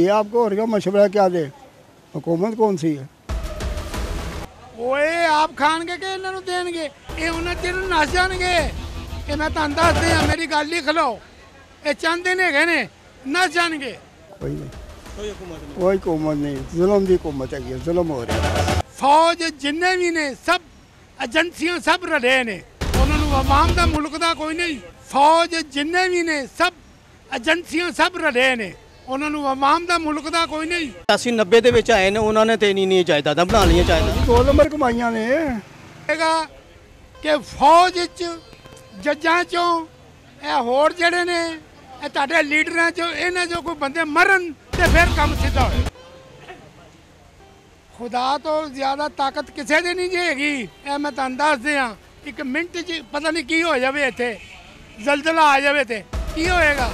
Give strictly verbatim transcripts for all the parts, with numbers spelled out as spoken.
चाहिए आपको, और क्या मशवरा क्या दे, हुकूमत कौन सी है? ओए आप खाएंगे कि इन्होंने देंगे, ये उन्हें चिर नस जाएंगे। ये मैं तुहानू दस दिया, मेरी गल लिख लो, ये चंद दिन है ने नस जाएंगे। कोई नहीं, कोई हुकूमत नहीं, जुल्म की हुकूमत है, जुल्म हो रहा है। फौज जिन्ने भी ने सब एजेंसियां सब रले ने, उन्होंने आवाम का मुल्क का कोई नहीं। फौज जिन्ने भी ने सब एजेंसियां सब रले ने, उन्होंने आवाम का मुल्क का कोई नहीं। अस्सी नब्बे ਦੇ ਵਿੱਚ ਆਏ ਨੇ ਉਹਨਾਂ ਨੇ ਤੇ ਨਹੀਂ ਨਹੀਂ ਜਾਇਦਾਦਾਂ ਬਣਾ ਲਈਆਂ ਜਾਇਦਾਦਾਂ दो नंबर कमाइयां ने ਹੈਗਾ ਕਿ ਫੌਜ ਵਿੱਚ ਜੱਜਾਂ ਚੋਂ ਇਹ ਹੋਰ ਜਿਹੜੇ ਨੇ ਇਹ ਤੁਹਾਡੇ ਲੀਡਰਾਂ ਚੋਂ ਇਹਨਾਂ ਚੋਂ ਕੋਈ ਬੰਦੇ ਮਰਨ ਤੇ ਫਿਰ ਕੰਮ ਸਿੱਧਾ ਹੋਏ। ਖੁਦਾ ਤੋਂ ਜ਼ਿਆਦਾ ਤਾਕਤ ਕਿਸੇ ਦੀ ਨਹੀਂ ਹੈਗੀ। ਇਹ ਮੈਂ ਤੁਹਾਨੂੰ ਦੱਸ ਦਿਆਂ, ਇੱਕ ਮਿੰਟ 'ਚ ਪਤਾ ਨਹੀਂ ਕੀ ਹੋ ਜਾਵੇ, ਇੱਥੇ ਜ਼ਲਜ਼ਲਾ ਆ ਜਾਵੇ ਤੇ ਕੀ ਹੋਏਗਾ।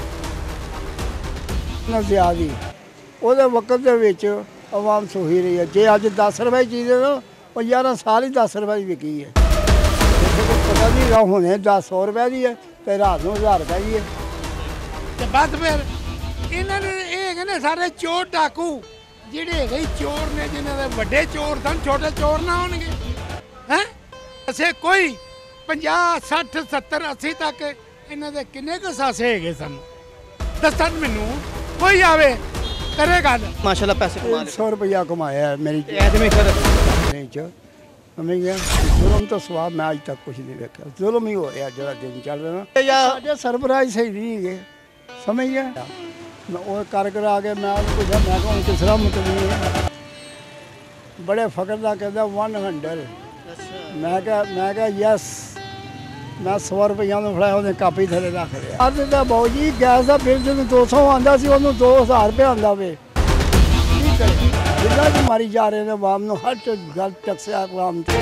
ना ज़्यादा ਉਹਦੇ ਵਕਤ ਦੇ ਵਿੱਚ ਆਵਾਮ ਸੋਹੀ ਰਹੀ ਹੈ। ਜੇ ਅੱਜ ਦਸ ਰੁਪਏ ਦੀ ਚੀਜ਼ ਹੈ ਨਾ, ਉਹ ਗਿਆਰਾਂ ਸਾਲ ਹੀ ਦਸ ਰੁਪਏ ਦੀ ਵਿਕੀ ਹੈ। ਪਤਾ ਨਹੀਂ ਗਾ ਹੁਣੇ ਦਸ ਸੌ ਰੁਪਏ ਦੀ ਹੈ ਤੇ ਰਾਤ ਨੂੰ ਹਜ਼ਾਰ ਰੁਪਏ ਦੀ ਹੈ। ਤੇ ਬਸ ਫਿਰ ਇਹਨਾਂ ਨੇ ਇਹ ਹੈਗੇ ਨੇ ਸਾਰੇ ਚੋਰ ਡਾਕੂ, ਜਿਹੜੇ ਹੈਗੇ ਹੀ ਚੋਰ ਨੇ, ਜਿਨ੍ਹਾਂ ਦੇ ਵੱਡੇ ਚੋਰ ਸਨ, ਛੋਟੇ ਚੋਰ ਨਾ ਹੋਣਗੇ। ਹੈਂ ਅਸੀਂ ਕੋਈ ਪੰਜਾਹ ਸੱਠ ਸੱਤਰ ਅੱਸੀ ਤੱਕ ਇਹਨਾਂ ਦੇ ਕਿੰਨੇ ਕੁ ਸਾਸੇ ਹੈਗੇ ਸਨ, ਦੱਸਣ ਮੈਨੂੰ ਕੋਈ ਆਵੇ ਕਰੇ ਗੱਲ। ਮਾਸ਼ਾਅੱਲਾ ਪੈਸੇ ਕਮਾ ਲਏ। ਸੌ ਰੁਪਇਆ ਕਮਾਇਆ ਹੈ ਮੇਰੀ ਐਦਮੀ ਫਿਰ ਨਹੀਂ ਚ ਸਮਝ ਗਿਆ। ਜ਼ੁਲਮ ਤੋਂ ਸਵਾਬ ਮੈਂ ਅੱਜ ਤੱਕ ਕੁਝ ਨਹੀਂ ਵੇਖਿਆ। ਜ਼ੁਲਮ ਹੀ ਹੋ ਰਿਹਾ ਜਿਹੜਾ ਦਿਨ ਚੱਲ ਰਿਹਾ ਨਾ। ਸਾਡੇ ਸਰਬਰਾਹ ਸਹੀ ਨਹੀਂ ਹੈਗੇ, ਸਮਝ ਗਿਆ। ਮੈਂ ਉਹ ਕਰ ਕਰ ਆ ਕੇ ਮੈਂ ਉਹਨੂੰ ਪੁੱਛਿਆ, ਮੈਂ ਕਿਹਾ ਹੁਣ ਕਿਸ ਤਰ੍ਹਾਂ ਮੁਤਮੀਨ ਹੈ? ਬੜੇ ਫਕਰ ਦਾ ਕਹਿੰਦਾ ਵਨ ਹੰਡਰਡ। ਮੈਂ ਕਿਹਾ ਮੈਂ ਕਿਹਾ ਯੈਸ। ਮੈਂ ਸੌ ਰੁਪਈਆ ਨੂੰ ਫੜਾਇਆ, ਉਹਨੇ ਕਾਪੀ ਥੱਲੇ ਰੱਖ ਲਿਆ। ਅੱਜ ਤਾਂ ਬਾਊ ਜੀ ਗੈਸ ਦਾ ਬਿੱਲ ਜਦੋਂ ਦੋ ਸੌ ਆਉਂਦਾ ਸੀ, ਉਹਨੂੰ ਦੋ ਹਜ਼ਾਰ ਰੁਪਇਆ ਆਉਂਦਾ ਵੇ। ਕੀ ਕਰੇ, ਬਿੱਲਾਂ 'ਚ ਮਾਰੀ ਜਾ ਰਹੇ ਨੇ ਆਵਾਮ ਨੂੰ, ਹਰ ਗੱਲ ਟਕਸਿਆ ਆਵਾਮ 'ਚ।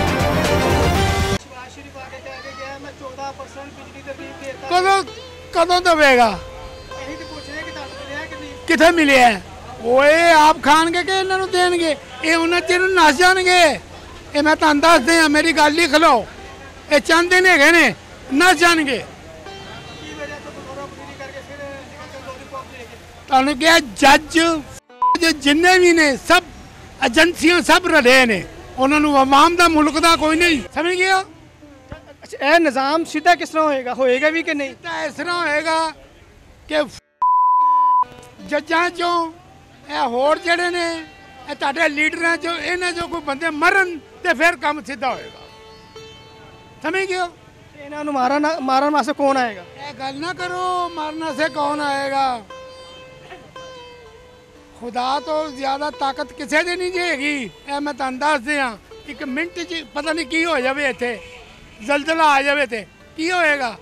ਕਦੋਂ ਕਦੋਂ ਦੇਵੇਗਾ? ਕਿੱਥੇ ਮਿਲਿਆ? ਓਏ ਆਪ ਖਾਣਗੇ ਕਿ ਇਹਨਾਂ ਨੂੰ ਦੇਣਗੇ, ਇਹ ਉਹਨਾਂ ਚਿਰ ਨਸ ਜਾਣਗੇ। ਇਹ ਮੈਂ ਤੁਹਾਨੂੰ ਦੱਸ ਦਿਆਂ, ਮੇਰੀ ਗੱਲ ਲਿਖ ਲਓ, ਇਹ ਚੰਦ ਦਿਨ ਹੈਗੇ ਨੇ ਨਸ ਜਾਣਗੇ। ਤੁਹਾਨੂੰ ਕਿਹਾ ਜੱਜ ਜਿੰਨੇ ਵੀ ਨੇ ਸਭ ਏਜੰਸੀਆਂ ਸਭ ਰਲੇ ਨੇ, ਉਹਨਾਂ ਨੂੰ ਆਵਾਮ ਦਾ ਮੁਲਕ ਦਾ ਕੋਈ ਨਹੀਂ। ਸਮਝ ਗਿਆ? ਇਹ ਨਿਜ਼ਾਮ ਸਿੱਧਾ ਕਿਸ ਤਰ੍ਹਾਂ ਹੋਏਗਾ, ਹੋਏਗਾ ਵੀ ਕਿ ਨਹੀਂ? ਤਾਂ ਇਸ ਤਰ੍ਹਾਂ ਹੋਏਗਾ ਕਿ ਜੱਜਾਂ ਚੋਂ ਇਹ ਹੋਰ ਜਿਹੜੇ ਨੇ ਇਹ ਤੁਹਾਡੇ ਲੀਡਰਾਂ ਚੋਂ ਇਹਨਾਂ ਚੋਂ ਕੋਈ ਬੰਦੇ ਮਰਨ ਤੇ ਫਿਰ ਕੰਮ ਸਿੱਧਾ ਹੋਏਗਾ। ਸਮਝ ਗਏ? ਇਹਨਾਂ ਨੂੰ ਮਾਰਨ ਮਾਰਨ ਵਾਸਤੇ ਕੌਣ ਆਏਗਾ? ਇਹ ਗੱਲ ਨਾ ਕਰੋ, ਮਾਰਨ ਸੇ ਕੌਣ ਆਏਗਾ। ਖੁਦਾ ਤੋਂ ਜ਼ਿਆਦਾ ਤਾਕਤ ਕਿਸੇ ਦੀ ਨਹੀਂ ਹੈਗੀ। ਇਹ ਮੈਂ ਤੁਹਾਨੂੰ ਦੱਸ ਦਿਆਂ, ਇੱਕ ਮਿੰਟ 'ਚ ਪਤਾ ਨਹੀਂ ਕੀ ਹੋ ਜਾਵੇ, ਇੱਥੇ ਜ਼ਲਜ਼ਲਾ ਆ ਜਾਵੇ ਤੇ ਕੀ ਹੋਏਗਾ।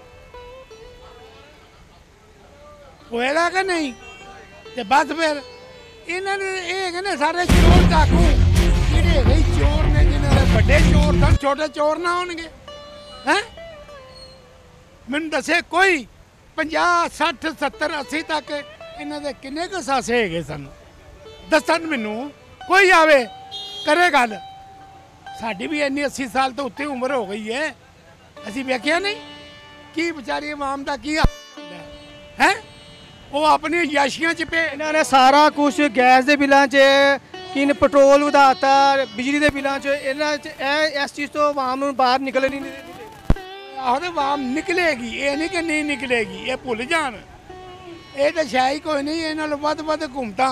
ਹੋਏਗਾ ਕਿ ਨਹੀਂ? ਤੇ ਬਸ ਫਿਰ ਇਹਨਾਂ ਨੇ ਇਹ ਹੈਗੇ ਨੇ ਸਾਰੇ ਚੋਰ ਡਾਕੂ, ਜਿਹੜੇ ਹੈਗੇ ਚੋਰ ਨੇ, ਜਿਹਨਾਂ ਦੇ ਵੱਡੇ ਚੋਰ ਸਨ, ਛੋਟੇ ਚੋਰ ਨਾ ਹੋਣਗੇ। ਹੈਂ ਮੈਨੂੰ ਦੱਸੇ ਕੋਈ ਪੰਜਾਹ ਸੱਠ ਸੱਤਰ ਅੱਸੀ ਤੱਕ ਇਹਨਾਂ ਦੇ ਕਿੰਨੇ ਕੁ ਸਾਸੇ ਹੈਗੇ ਸਨ, ਦੱਸਣ ਮੈਨੂੰ ਕੋਈ ਆਵੇ ਕਰੇ ਗੱਲ। ਸਾਡੀ ਵੀ ਇੰਨੀ ਅੱਸੀ ਸਾਲ ਤੋਂ ਉੱਤੇ ਉਮਰ ਹੋ ਗਈ ਹੈ, ਅਸੀਂ ਵੇਖਿਆ ਨਹੀਂ ਕੀ ਵਿਚਾਰੀ ਆਵਾਮ ਦਾ ਕੀ ਹੈ। ਉਹ ਆਪਣੀ ਯਾਸ਼ੀਆਂ 'ਚ ਪਏ। ਇਹਨਾਂ ਨੇ ਸਾਰਾ ਕੁਝ ਗੈਸ ਦੇ ਬਿੱਲਾਂ 'ਚ, ਕਿਨ ਪੈਟਰੋਲ ਵਧਾਤਾ, ਬਿਜਲੀ ਦੇ ਬਿੱਲਾਂ 'ਚ, ਇਹਨਾਂ 'ਚ ਇਹ ਇਸ ਚੀਜ਼ ਤੋਂ ਆਵਾਮ ਨੂੰ ਬਾਹਰ ਨਿਕਲਣ ਨਹੀਂ ਦਿੰਦੇ। ਆਹੋ ਤੇ ਆਵਾਮ ਨਿਕਲੇਗੀ, ਇਹ ਨਹੀਂ ਕਿ ਨਹੀਂ ਨਿਕਲੇਗੀ, ਇਹ ਭੁੱਲ ਜਾਣ। ਇਹ ਤਾਂ ਸ਼ਾਇਦ ਕੋਈ ਨਹੀਂ, ਇਹਨਾਂ ਨਾਲੋਂ ਵੱਧ ਵੱਧ ਘੁੰਮਤਾਂ।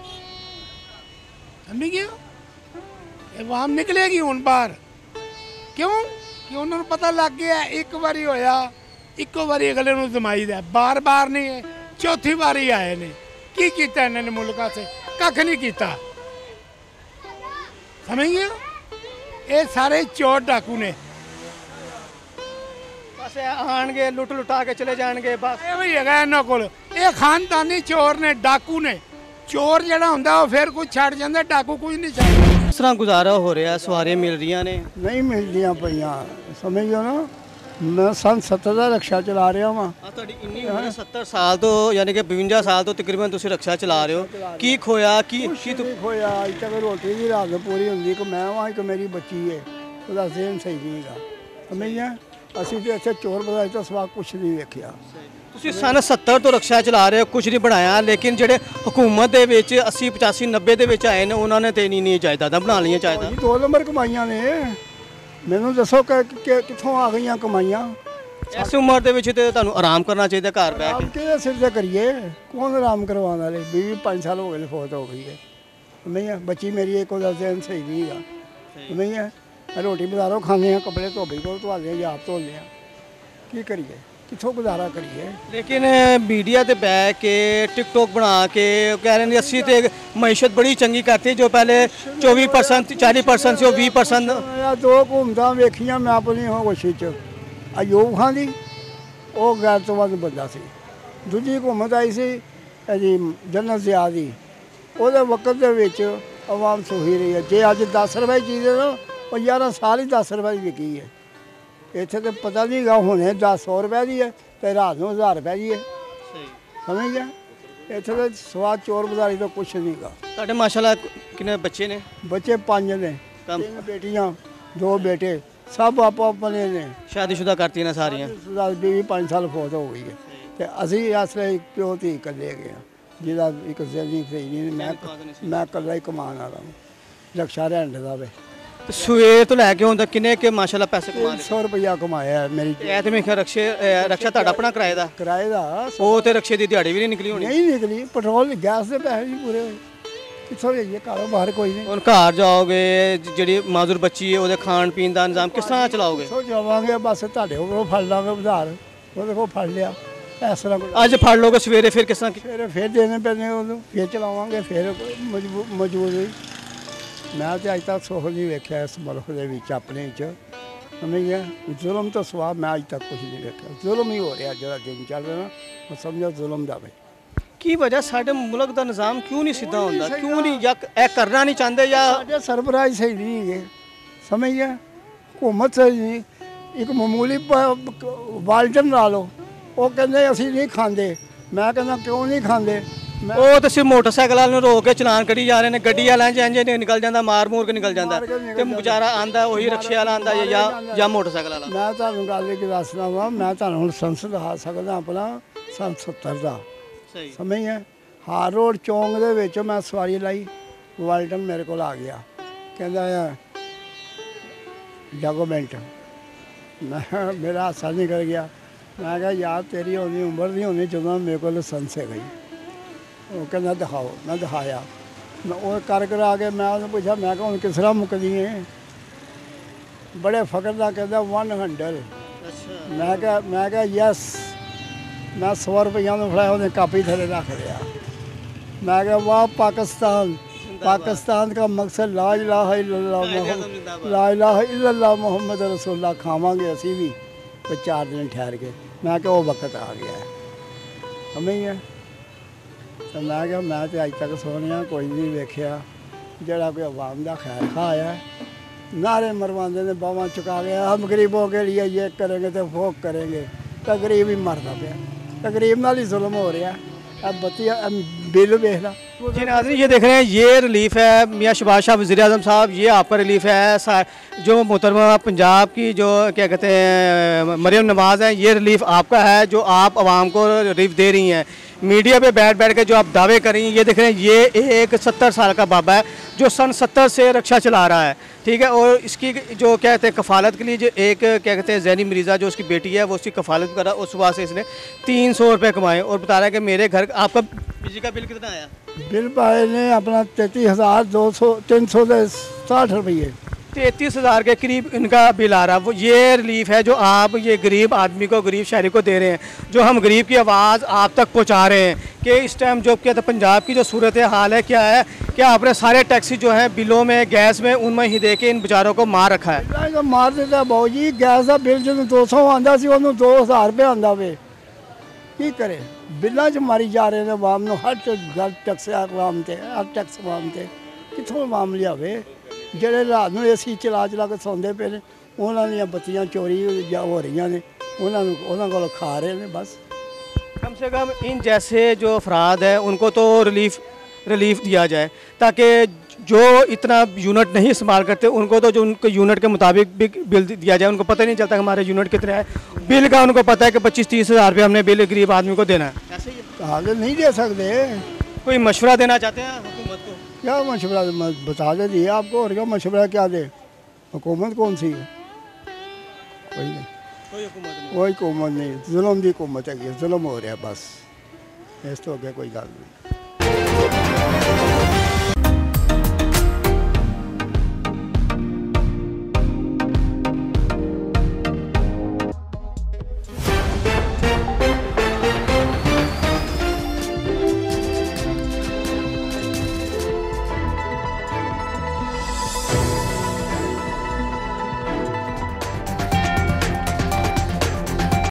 ਸਮਝ ਗਿਆ? ਇਹ ਆਵਾਮ ਨਿਕਲੇਗੀ ਹੁਣ ਬਾਹਰ। ਕਿਉਂ? ਕਿ ਉਹਨਾਂ ਨੂੰ ਪਤਾ ਲੱਗ ਗਿਆ ਇੱਕ ਵਾਰੀ ਹੋਇਆ, ਇੱਕੋ ਵਾਰੀ ਅਗਲੇ ਨੂੰ ਜਮਾਈਦਾ, ਬਾਰ ਬਾਰ ਨਹੀਂ। ਚੌਥੀ ਵਾਰੀ ਆਏ ਨੇ, ਕੀ ਕੀਤਾ ਇਹਨਾਂ ਨੇ ਮੁਲਕਾਂ 'ਚ? ਕੱਖ ਨਹੀਂ ਕੀਤਾ। ਸਮਝ ਗਿਆ? ਇਹ ਸਾਰੇ ਚੋਰ ਡਾਕੂ ਨੇ, ਬਸ ਆਣਗੇ ਲੁੱਟ ਲੁਟਾ ਕੇ ਚਲੇ ਜਾਣਗੇ। ਬਸ ਇਹੋ ਹੀ ਹੈਗਾ ਇਹਨਾਂ ਕੋਲ। ਇਹ ਖਾਨਦਾਨੀ ਚੋਰ ਨੇ, ਡਾਕੂ ਨੇ। ਚੋਰ ਜਿਹੜਾ ਹੁੰਦਾ ਉਹ ਫਿਰ ਕੁਝ ਛੱਡ ਜਾਂਦਾ, ਡਾਕੂ ਕੁਝ ਨਹੀਂ ਛੱਡਦਾ। ਇਸ ਤਰ੍ਹਾਂ ਗੁਜ਼ਾਰਾ ਹੋ ਰਿਹਾ, ਸਵਾਰੀਆਂ ਮਿਲ ਰਹੀਆਂ ਨੇ? ਨਹੀਂ ਮਿਲਦੀਆਂ ਪਈਆਂ, ਸਮਝ ਗਏ ਨਾ। ਮੈਂ ਸੰਨ ਸੱਤਰ ਦਾ ਰਕਸ਼ਾ ਚਲਾ ਰਿਹਾ ਵਾਂ। ਆ ਤੁਹਾਡੀ ਇੰਨੀ ਉਮਰ ਸੱਤਰ ਸਾਲ ਤੋਂ, ਯਾਨੀ ਕਿ ਬਵੰਜਾ ਸਾਲ ਤੋਂ ਤਕਰੀਬਨ ਤੁਸੀਂ ਰਕਸ਼ਾ ਚਲਾ ਰਹੇ ਹੋ। ਕੀ ਖੋਇਆ? ਕੀ ਕੀ ਖੋਇਆ? ਅੱਜ ਤੱਕ ਰੋਟੀ ਦੀ ਰਾਤ ਪੂਰੀ ਹੁੰਦੀ ਕਿ ਮੈਂ ਵਾਂ, ਇੱਕ ਮੇਰੀ ਬੱਚੀ ਹੈ, ਉਹਦਾ ਜ਼ਹਿਨ ਸਹੀ ਨਹੀਂ ਹੈਗਾ। ਸਮਝ ਗਿਆ ਅਸੀਂ ਤੇ ਇੱਥੇ ਚੋਰ ਬਜ਼ਾਰੀ ਤੋਂ ਸਵਾ ਕੁਛ ਨਹੀਂ ਵੇਖਿਆ। ਤੁਸੀਂ ਸਨ ਸੱਤਰ ਤੋਂ ਰਕਸ਼ਾ ਚਲਾ ਰਹੇ ਹੋ, ਕੁਝ ਨਹੀਂ ਬਣਾਇਆ, ਲੇਕਿਨ ਜਿਹੜੇ ਹਕੂਮਤ ਦੇ ਵਿੱਚ ਅੱਸੀ ਪਚਾਸੀ ਨੱਬੇ ਦੇ ਵਿੱਚ ਆਏ ਨੇ ਉਹਨਾਂ ਨੇ ਤੇ ਨਹੀਂ ਨਹੀਂ ਜਾਇਦਾਦਾਂ ਬਣਾ ਲਈਆਂ ਜਾਇਦਾਦਾਂ। ਦੋ ਨੰਬਰ ਕਮਾਈਆਂ ਨੇ, ਮੈਨੂੰ ਦੱਸੋ ਕਿ ਕਿ- ਕਿੱਥੋਂ ਆ ਗਈਆਂ ਕਮਾਈਆਂ। ਇਸ ਉਮਰ ਦੇ ਵਿੱਚ ਤੇ ਤੁਹਾਨੂੰ ਆਰਾਮ ਕਰਨਾ ਚਾਹੀਦਾ ਘਰ ਬਹਿ ਆਰਾਮ ਕੇ। ਕਿਹਦੇ ਸਿਰ ਤੇ ਕਰੀਏ, ਕੌਣ ਆਰਾਮ ਕਰਵਾਉਣ ਵਾਲੇ। ਵੀਹ ਪੰਜ ਸਾਲ ਹੋ ਗਏ ਨੇ, ਫੌਤ ਹੋ ਗਈ ਹੈ। ਨਹੀਂ ਆ ਬੱਚੀ ਮੇਰੀ ਇੱਕ ਉਹਦਾ ਦਿਨ ਸਹੀ ਨਹੀਂ ਹੈਗਾ। ਨਹੀਂ ਹੈ ਰੋਟੀ ਬਾਜ਼ਾਰੋਂ ਖਾਂਦੇ ਆ, ਕੱਪੜੇ ਧੋਬੀ ਕੋਲ ਧਵਾਉਂਦੇ ਆ ਜਾਂ ਆਪ ਧੋਂਦੇ ਆ, ਕੀ ਕਰੀਏ, ਕਿੱਥੋਂ ਗੁਜ਼ਾਰਾ ਕਰੀਏ। ਲੇਕਿਨ ਮੀਡੀਆ ਤੇ ਬਹਿ ਕੇ ਟਿਕਟੋਕ ਬਣਾ ਕੇ ਉਹ ਕਹਿ ਰਹੇ ਨੇ ਅਸੀਂ ਤੇ ਮਈਸ਼ਤ ਬੜੀ ਚੰਗੀ ਕਰਤੀ, ਜੋ ਪਹਿਲੇ ਚੌਵੀ ਪਰਸੈਂਟ ਚਾਲੀ ਪਰਸੈਂਟ ਸੀ ਉਹ ਵੀਹ ਪਰਸੈਂਟ। ਮੈਂ ਦੋ ਘੁੰਮਦਾ ਵੇਖੀਆਂ ਮੈਂ ਆਪਣੀ ਹੋਸ਼ੀ 'ਚ। ਅਯੂਬ ਖਾਨ ਦੀ ਉਹ ਗੈਰ ਤੋਂ ਵੱਧ ਬੰਦਾ ਸੀ। ਦੂਜੀ ਘੁੰਮਤ ਆਈ ਸੀ ਜੀ ਜਨਰਲ ਜ਼ਿਆ ਦੀ, ਉਹਦੇ ਵਕਤ ਦੇ ਵਿੱਚ ਆਵਾਮ ਸੁਹੀ ਰਹੀ ਹੈ। ਜੇ ਅੱਜ ਦਸ ਰੁਪਏ ਦੀ ਚੀਜ਼ ਹੈ ਨਾ, ਉਹ ਗਿਆਰਾਂ ਸਾਲ ਹੀ ਦਸ ਰੁਪਏ ਦੀ ਵਿਕੀ ਹੈ। ਇੱਥੇ ਤਾਂ ਪਤਾ ਨਹੀਂ ਗਾ ਹੁਣੇ ਦਸ ਸੌ ਰੁਪਏ ਦੀ ਹੈ ਤੇ ਰਾਤ ਨੂੰ ਹਜ਼ਾਰ ਰੁਪਏ ਦੀ ਹੈ। ਸਮਝ ਗਿਆ ਇੱਥੇ ਤਾਂ ਸਵਾਦ ਚੋਰ ਬਜ਼ਾਰੀ ਤੋਂ ਕੁਛ ਨਹੀਂ ਗਾ। ਤੁਹਾਡੇ ਮਾਸ਼ਾਅੱਲਾ ਕਿੰਨੇ ਬੱਚੇ ਨੇ? ਬੱਚੇ ਪੰਜ ਨੇ, ਕੰਮ- ਤਿੰਨ ਬੇਟੀਆਂ ਦੋ ਬੇਟੇ, ਸਭ ਆਪੋ ਆਪਣੇ ਨੇ। ਸ਼ਾਦੀशुदा ਕਰਤੀਆਂ ਨੇ ਸਾਰੀਆਂ। ਵੀਹ ਪੰਜ ਸਾਲ ਫੌਤ ਹੋ ਗਈ ਹੈ ਤੇ ਅਸੀਂ ਇਸ ਲਈ ਪਿਓ ਧੀ ਇਕੱਲੇ ਹੈਗੇ ਹਾਂ, ਜਿਹਦਾ ਇੱਕ ਜ਼ਮੀਨ ਸਹੀ ਨਹੀਂ। ਮੈਂ ਮੈਂ ਇਕੱਲਾ ਹੀ ਕਮਾਉਣ ਵਾਲਾ ਹਾਂ, ਰਕਸ਼ਾ ਰਹਿਣ ਦਾ ਵੇ। ਤੇ ਸਵੇਰ ਤੋਂ ਲੈ ਕੇ ਹੁਣ ਤੱਕ ਕਿੰਨੇ ਕੇ ਮਾਸ਼ਾਅੱਲਾ ਪੈਸੇ ਕਮਾ ਲਏ? ਸੌ ਰੁਪਇਆ ਕਮਾਇਆ ਮੇਰੀ ਇਹ ਤੇ ਮੈਂ ਕਿਹਾ ਰਕਸ਼ੇ ਅਹ ਰਕਸ਼ਾ ਤੁਹਾਡਾ ਆਪਣਾ ਕਿਰਾਏ ਦਾ? ਕਿਰਾਏ ਦਾ ਉਹ ਤੇ ਰਕਸ਼ੇ ਦੀ ਦਿਹਾੜੀ ਵੀ ਨਹੀਂ ਨਿਕਲੀ ਹੋਣੀ। ਨਹੀਂ ਨਿਕਲੀ, ਪੈਟਰੋਲ ਗੈਸ ਦੇ ਪੈਸੇ ਵੀ ਪੂਰੇ ਹੋਏ। ਕਿੱਥੋਂ ਜਾਈਏ, ਕਾਰੋਬਾਰ ਕੋਈ ਨਹੀਂ। ਹੁਣ ਘਰ ਜਾਓਗੇ, ਜ- ਜਿਹੜੀ ਮਾਜ਼ੂਰ ਬੱਚੀ ਹੈ ਉਹਦੇ ਖਾਣ ਪੀਣ ਦਾ ਇੰਤਜ਼ਾਮ ਕਿਸ ਤਰ੍ਹਾਂ ਚਲਾਓਗੇ? ਸੋ ਜਾਵਾਂਗੇ ਬਸ ਤੁਹਾਡੇ ਕੋਲੋਂ ਫੜ ਲਾਂਗੇ ਉਧਾਰ, ਉਹਦੇ ਕੋਲ ਫੜ ਲਿਆ ਇਸ ਤਰ੍ਹਾਂ ਕੋਈ। ਅੱਜ ਫੜ ਲੋਗੇ ਸਵੇਰੇ ਫਿਰ ਕਿਸ ਤਰ੍ਹਾਂ? ਫਿਰ ਫਿਰ ਦੇਣੇ ਪੈਣੇ ਉਹਨੂੰ, ਫਿਰ ਚਲਾਵਾਂਗੇ, ਫਿਰ ਮਜਬੂ ਮੌਜੂਦ। ਮੈਂ ਤੇ ਅੱਜ ਤੱਕ ਸੁੱਖ ਨਹੀਂ ਵੇਖਿਆ ਇਸ ਮੁਲਕ ਦੇ ਵਿੱਚ ਆਪਣੇ 'ਚ। ਸਮਝ ਗਿਆ ਜ਼ੁਲਮ ਤੋਂ ਸਵਾਬ ਮੈਂ ਅੱਜ ਤੱਕ ਕੁਝ ਨਹੀਂ ਵੇਖਿਆ। ਜ਼ੁਲਮ ਹੀ ਹੋ ਰਿਹਾ ਜਿਹੜਾ ਦਿਨ ਚੱਲ ਰਿਹਾ ਨਾ, ਉਹ ਸਮਝੋ ਜ਼ੁਲਮ ਦਾ ਵੇ। ਕੀ ਵਜ੍ਹਾ ਸਾਡੇ ਮੁਲਕ ਦਾ ਨਿਜ਼ਾਮ ਕਿਉਂ ਨਹੀਂ ਸਿੱਧਾ ਹੁੰਦਾ? ਕਿਉਂ ਨਹੀਂ ਜਾਂ ਇਹ ਕਰਨਾ ਨਹੀਂ ਚਾਹੁੰਦੇ ਜਾਂ ਸਾਡੇ ਸਰਬਰਾਹ ਸਹੀ ਨਹੀਂ ਹੈਗੇ। ਸਮਝ ਗਿਆ ਹਕੂਮਤ ਸਹੀ ਨਹੀਂ। ਇੱਕ ਮਾਮੂਲੀ ਵਾਲਟਨ ਲਾ ਲਓ, ਉਹ ਕਹਿੰਦੇ ਅਸੀਂ ਨਹੀਂ ਖਾਂਦੇ। ਮੈਂ ਕਹਿੰਦਾ ਕਿਉਂ ਨਹੀਂ ਖਾਂਦੇ? ਮੈਂ ਉਹ ਤਾਂ ਸਿਰ ਮੋਟਰਸਾਈਕਲ ਵਾਲੇ ਨੂੰ ਰੋਕ ਕੇ ਚਲਾਨ ਕਰੀ ਜਾ ਰਹੇ ਨੇ, ਗੱਡੀ ਵਾਲਾ ਇੰਜ ਇੰਜ ਨਿਕਲ ਜਾਂਦਾ, ਮਾਰ ਮੂਰ ਕੇ ਨਿਕਲ ਜਾਂਦਾ, ਤੇ ਵਿਚਾਰਾ ਆਂਦਾ ਉਹੀ ਰਕਸ਼ੇ ਵਾਲਾ ਆਂਦਾ ਜਾਂ ਜਾਂ ਮੋਟਰਸਾਈਕਲ ਵਾਲਾ। ਮੈਂ ਤੁਹਾਨੂੰ ਗੱਲ ਇੱਕ ਦੱਸਦਾ ਵਾਂ, ਮੈਂ ਤੁਹਾਨੂੰ ਹੁਣ ਸੰਸਦ ਦਿਖਾ ਸਕਦਾ ਆਪਣਾ ਸੰਨ ਸੱਤਰ ਦਾ। ਸਹੀ ਸਮਝ ਗਿਆ ਹਾਰ ਰੋਡ ਚੌਂਕ ਦੇ ਵਿੱਚ ਮੈਂ ਸਵਾਰੀ ਲਾਈ, ਵਾਲਟਨ ਮੇਰੇ ਕੋਲ ਆ ਗਿਆ, ਕਹਿੰਦਾ ਆ ਡਾਕੂਮੈਂਟ। ਮੈਂ ਮੇਰਾ ਹਾਸਾ ਨਿਕਲ ਗਿਆ। ਮੈਂ ਕਿਹਾ ਯਾਰ ਤੇਰੀ ਉਹਦੀ ਉਮਰ ਨਹੀਂ ਹੋਣੀ ਜਦੋਂ ਮੇਰੇ ਕੋਲ ਲਾਇਸੈਂਸ ਹੈਗਾ ਜੀ। ਉਹ ਕਹਿੰਦਾ ਦਿਖਾਓ, ਮੈਂ ਦਿਖਾਇਆ। ਮੈਂ ਉਹ ਕਰ ਕਰਾ ਕੇ ਮੈਂ ਉਹਨੂੰ ਪੁੱਛਿਆ, ਮੈਂ ਕਿਹਾ ਹੁਣ ਕਿਸ ਤਰ੍ਹਾਂ ਮੁੱਕਦੀ ਹੈ? ਬੜੇ ਫਕਰ ਦਾ ਕਹਿੰਦਾ ਵਨ ਹੰਡਰਡ। ਅੱਛਾ ਮੈਂ ਕਿਹਾ ਮੈਂ ਕਿਹਾ ਯੈਸ। ਮੈਂ ਸੌ ਰੁਪਈਆ ਨੂੰ ਫੜਾਇਆ, ਉਹਨੇ ਕਾਪੀ ਥੱਲੇ ਰੱਖ ਲਿਆ। ਮੈਂ ਕਿਹਾ ਵਾਹ ਪਾਕਿਸਤਾਨ, पाकिस्तान का मकसद ला इलाहा इल्लल्लाह ला इलाहा इल्लल्लाह मुहम्मद रसूलुल्लाह। खावांगे असी भी तो चार दिन ठहर के। मैं क्या वो वक्त आ गया है हमें ही है। तो मैं क्या मैं तो अज तक सोनिया कोई नहीं वेख्या जड़ा कोई अवाम का खैर खा आया नारे मरवाते ने बावां चुका गया हम गरीबों के लिए ये करेंगे तो वो करेंगे। तो गरीब ही मरता पाया, तो गरीब नाल ही जुल्म हो रहा। अब बत्ती बिल देख ला। जी नाज़रीन ये देख रहे हैं, ये रिलीफ है मियाँ शहबाज शाह वज़ीर आज़म साहब, ये आपका रिलीफ है। जो मोहतरमा पंजाब की जो क्या कहते हैं मरियम नवाज़ है, ये रिलीफ आपका है जो आप आवाम को रिलीफ दे रही हैं। मीडिया पे बैठ बैठ के जो आप दावे कर रही हैं, ये देख रहे हैं ये एक सत्तर साल का बाबा है जो सन सत्तर से रक्षा चला रहा है, ठीक है। और इसकी जो क्या कहते हैं कफ़ालत के लिए जो एक क्या कहते हैं जैनी मरीज़ा जो उसकी बेटी है वो उसकी कफ़ालत कर रहा है। उस सुबह से इसने तीन सौ रुपये कमाए और बता रहा है कि मेरे घर आपका बिजली का बिल कितना आया? बिल पाए ने अपना तैतीस हज़ार दो सौ तीन सौ साठ रुपये तैंतीस हज़ार के करीब इनका बिल आ रहा है। वो ये रिलीफ है जो आप ये गरीब आदमी को गरीब शहरी को दे रहे हैं, जो हम गरीब की आवाज़ आप तक पहुंचा रहे हैं कि इस टाइम जो क्या था पंजाब की जो सूरत हाल है क्या है, क्या आपने सारे टैक्सी जो है बिलों में गैस में उनमें ही दे के इन बेचारों को मार रखा है। मार देता बाबू जी गैस का बिल जो दो सौ आता दो हज़ार रुपये आता वे की करे बिलों च मारी जा रहे हैं आवाम को। हर गल टैक्स आवाम से हर टैक्स आवाम से कितों आवाम लियावे ਜਿਹੜੇ ਰਾਤ ਨੂੰ ਏਸੀ ਚਲਾ ਚਲਾ ਕੇ ਸੌਂਦੇ ਪਏ ਨੇ ਉਹਨਾਂ ਦੀਆਂ ਬੱਤੀਆਂ ਚੋਰੀ ਹੋ ਰਹੀਆਂ ਨੇ ਉਹਨਾਂ ਨੂੰ ਉਹਨਾਂ ਕੋਲ ਖਾ ਰਹੇ ਨੇ बस। कम से कम इन जैसे जो अफराद हैं उनको तो रिलीफ रिलीफ दिया जाए ताकि जो इतना यूनिट नहीं इस्तेमाल करते उनको तो जो उनको यूनिट के मुताबिक भी बिल दिया जाए, उनको पता ही नहीं चलता कि हमारे यूनिट कितने हैं। बिल का उनको पता है कि पच्चीस तीस हज़ार रुपये हमने बिल गरीब आदमी को देना है। ऐसे ही आगे नहीं दे सकते। कोई मशवरा देना चाहते हैं हुकूमत को? क्या मशवरा बता दे दिए आपको, और क्या मशवरा क्या दे? हुकूमत कौन सी है? कोई नहीं, कोई हुकूमत नहीं। कोई हुकूमत नहीं, जुल्म की हुकूमत है, जुल्म हो रहा है बस, इस तो अगे कोई गल नहीं।